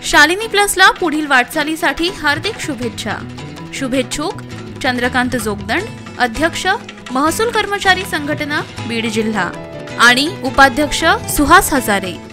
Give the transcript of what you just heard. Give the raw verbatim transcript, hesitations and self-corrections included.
शालिनी प्लसला पुढील वाटचालीसाठी हार्दिक शुभेच्छा। शुभेच्छुक चंद्रकांत जोगदंड, अध्यक्ष महसूल कर्मचारी संघटना बीड जिल्हा आणि उपाध्यक्ष सुहास हजारे।